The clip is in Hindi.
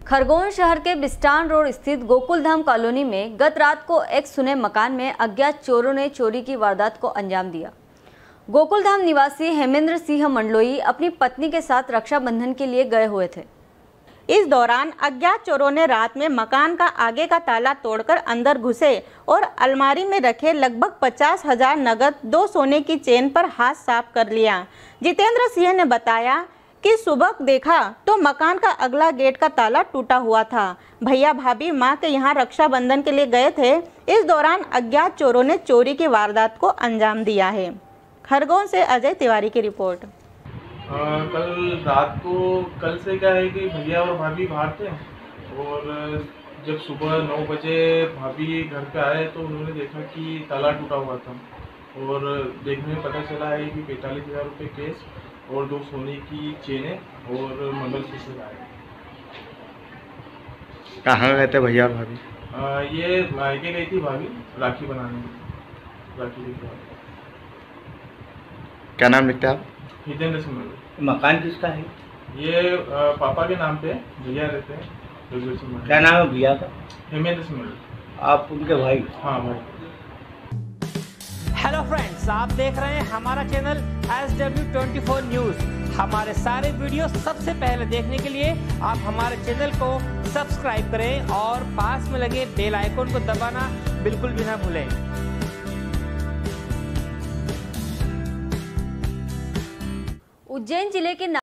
खरगोन शहर के बिस्टान रोड स्थित गोकुलधाम कॉलोनी में गत रात को एक सुने मकान में अज्ञात चोरों ने चोरी की वारदात को अंजाम दिया। गोकुलधाम निवासी हेमेंद्र सिंह मंडलोई अपनी पत्नी के साथ रक्षाबंधन के लिए गए हुए थे। इस दौरान अज्ञात चोरों ने रात में मकान का आगे का ताला तोड़कर अंदर घुसे और अलमारी में रखे लगभग 50,000 नगद 2 सोने की चेन पर हाथ साफ कर लिया। जितेंद्र सिंह ने बताया कि सुबह देखा तो मकान का अगला गेट का ताला टूटा हुआ था। भैया भाभी मां के यहाँ रक्षाबंधन के लिए गए थे। इस दौरान अज्ञात चोरों ने चोरी की वारदात को अंजाम दिया है। खरगोन से अजय तिवारी की रिपोर्ट। कल रात को कल से क्या है कि भैया और भाभी बाहर थे और जब सुबह 9 बजे भाभी घर पे आए तो उन्होंने देखा कि ताला टूटा हुआ था और देखने में पता चला है कि 45,000 रुपये केस और 2 सोने की चेनें और मंगलसूत्र आए। कहाँ गए थे भैया और भाभी? ये मायके गई थी भाभी राखी बनाने, राखी लेके आए। क्या नाम लिखते हैं आप? हितेंद्र सिंह। मकान किसका है? ये पापा के नाम पे भैया रहते हैं। क्या नाम है भैया का? हेमेंद्र सिंह। आप उनके भाई? हाँ भाई। हेलो फ्रेंड्स, आप देख रहे हैं हमारा चैनल SW24 न्यूज़। हमारे सारे वीडियो सबसे पहले देखने के लिए आप हमारे चैनल को सब्सक्राइब करें और पास में लगे बेल आइकन को दबाना बिल्कुल भी ना भूलें। उज्जैन जिले के